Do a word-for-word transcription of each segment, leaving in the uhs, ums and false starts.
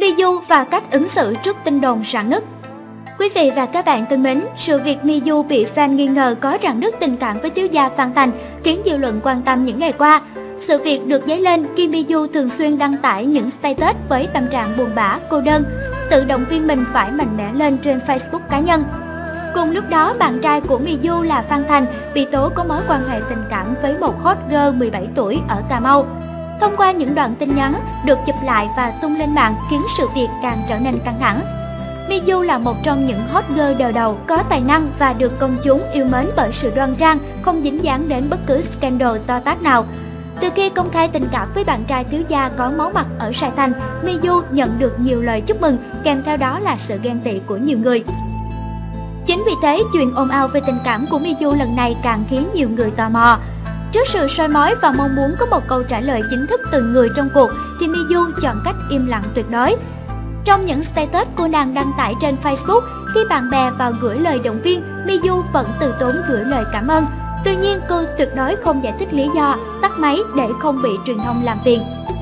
Miyu và cách ứng xử trước tin đồn rạn nứt. Quý vị và các bạn thân mến, sự việc Miyu bị fan nghi ngờ có rạn nứt tình cảm với thiếu gia Phan Thành khiến dư luận quan tâm những ngày qua. Sự việc được dấy lên khi Miyu thường xuyên đăng tải những status với tâm trạng buồn bã, cô đơn, tự động viên mình phải mạnh mẽ lên trên Facebook cá nhân. Cùng lúc đó, bạn trai của Miyu là Phan Thành bị tố có mối quan hệ tình cảm với một hot girl mười bảy tuổi ở Cà Mau. Thông qua những đoạn tin nhắn được chụp lại và tung lên mạng khiến sự việc càng trở nên căng thẳng. Miyu là một trong những hot girl đời đầu có tài năng và được công chúng yêu mến bởi sự đoan trang, không dính dáng đến bất cứ scandal to tát nào. Từ khi công khai tình cảm với bạn trai thiếu gia có máu mặt ở Sài Thành, Miyu nhận được nhiều lời chúc mừng, kèm theo đó là sự ghen tị của nhiều người. Chính vì thế, chuyện ồn ào về tình cảm của Miyu lần này càng khiến nhiều người tò mò. Trước sự soi mói và mong muốn có một câu trả lời chính thức từ người trong cuộc, thì Miyu chọn cách im lặng tuyệt đối. Trong những status cô nàng đăng tải trên Facebook, khi bạn bè vào gửi lời động viên, Miyu vẫn từ tốn gửi lời cảm ơn. Tuy nhiên, cô tuyệt đối không giải thích lý do, tắt máy để không bị truyền thông làm phiền.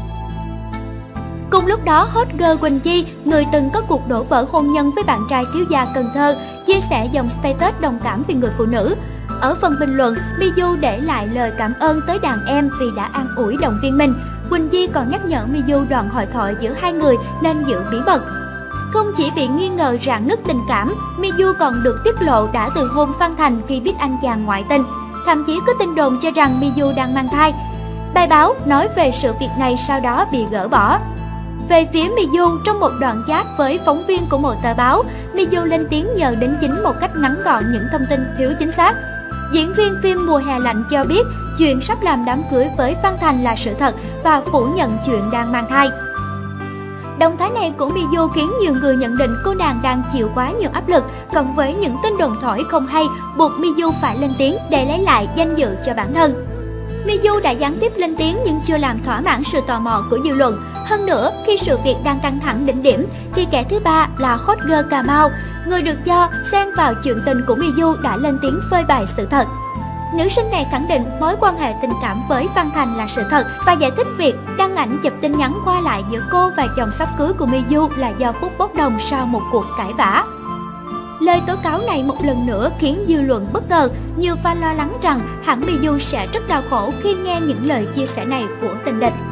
Cùng lúc đó, hot girl Quỳnh Chi, người từng có cuộc đổ vỡ hôn nhân với bạn trai thiếu gia Cần Thơ, chia sẻ dòng status đồng cảm vì người phụ nữ. Ở phần bình luận, Miyu để lại lời cảm ơn tới đàn em vì đã an ủi động viên mình. Quỳnh Chi còn nhắc nhở Miyu đoạn hội thoại giữa hai người nên giữ bí mật. Không chỉ bị nghi ngờ rạn nứt tình cảm, Miyu còn được tiết lộ đã từ hôn Phan Thành khi biết anh chàng ngoại tình. Thậm chí có tin đồn cho rằng Miyu đang mang thai. Bài báo nói về sự việc này sau đó bị gỡ bỏ. Về phía Miyu, trong một đoạn chat với phóng viên của một tờ báo, Miyu lên tiếng nhờ đính chính một cách ngắn gọn những thông tin thiếu chính xác. Diễn viên phim Mùa hè lạnh cho biết chuyện sắp làm đám cưới với Phan Thành là sự thật và phủ nhận chuyện đang mang thai. Động thái này của Miyu khiến nhiều người nhận định cô nàng đang chịu quá nhiều áp lực, cộng với những tin đồn thổi không hay buộc Miyu phải lên tiếng để lấy lại danh dự cho bản thân. Miyu đã gián tiếp lên tiếng nhưng chưa làm thỏa mãn sự tò mò của dư luận. Hơn nữa, khi sự việc đang căng thẳng đỉnh điểm, thì kẻ thứ ba là hot girl Cà Mau, người được cho xen vào chuyện tình của Miyu đã lên tiếng phơi bày sự thật. Nữ sinh này khẳng định mối quan hệ tình cảm với Phan Thành là sự thật và giải thích việc đăng ảnh chụp tin nhắn qua lại giữa cô và chồng sắp cưới của Miyu là do phút bốc đồng sau một cuộc cãi vã. Lời tố cáo này một lần nữa khiến dư luận bất ngờ, nhiều fan lo lắng rằng hẳn Miyu sẽ rất đau khổ khi nghe những lời chia sẻ này của tình địch.